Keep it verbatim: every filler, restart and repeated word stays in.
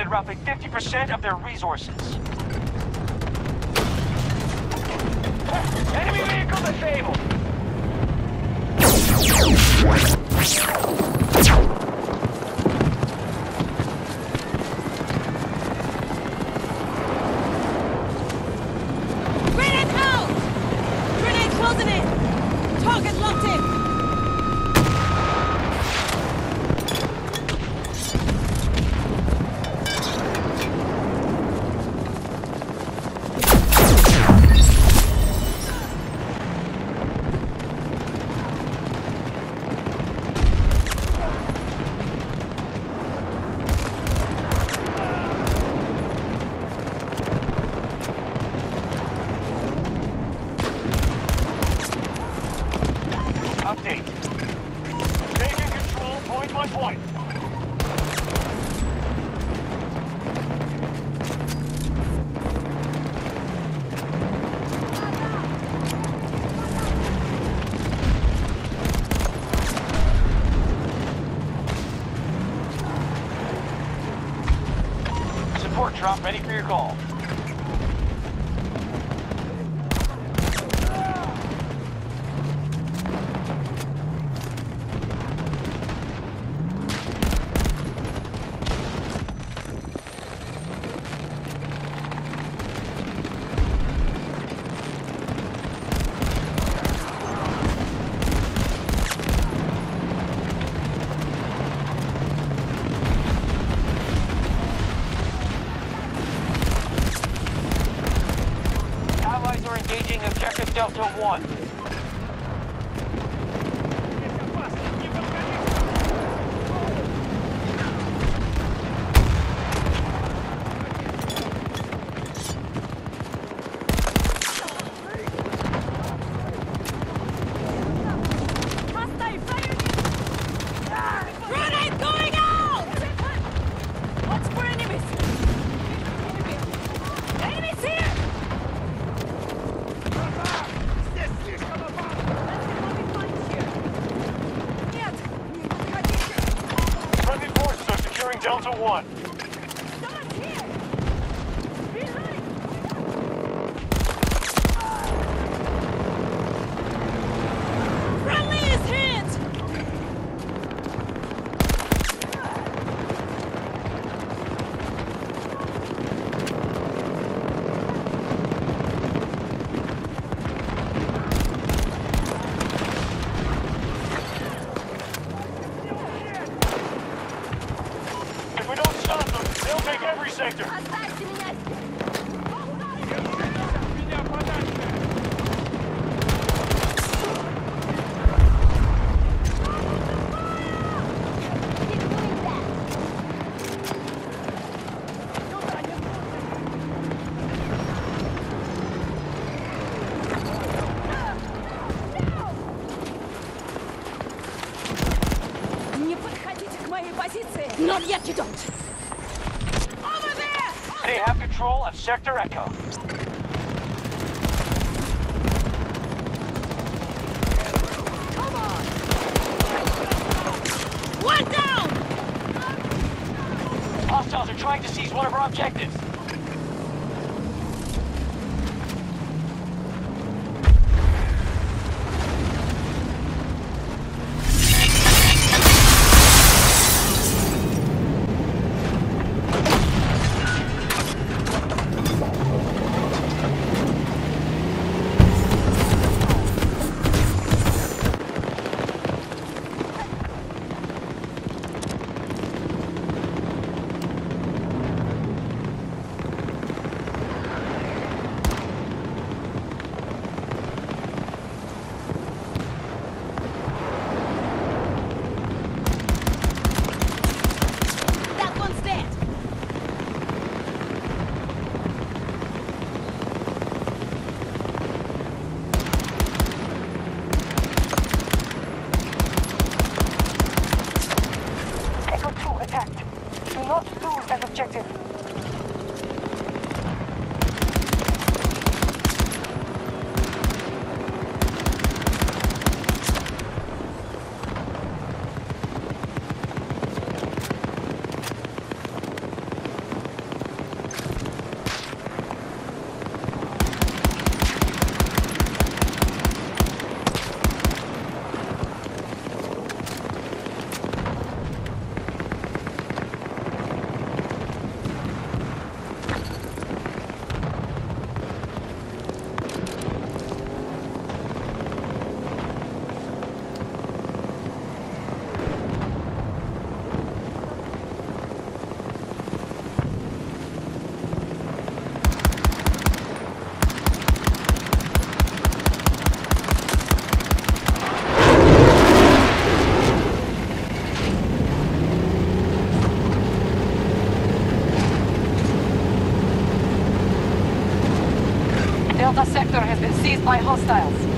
diverted roughly fifty percent of their resources. Enemy vehicle disabled! Grenade out! Grenade closing in! Target locked in! Update. Taking control point by point. Support drop ready for your call. Allies are engaging objective Delta one. Hostile fire! Grenade going out! Watch for enemies! Enemies here! Нет, не подходите! Friendly forces are securing Delta one. Someone's here! Behind! Friendly is hit! If we don't stop them, they'll take every sector. Оставьте меня здесь! Не подходите к моей позиции! Not yet you don't! Over there! They have control of Sector Echo. Come on! One down! Hostiles are trying to seize one of our objectives. Delta sector has been seized by hostiles.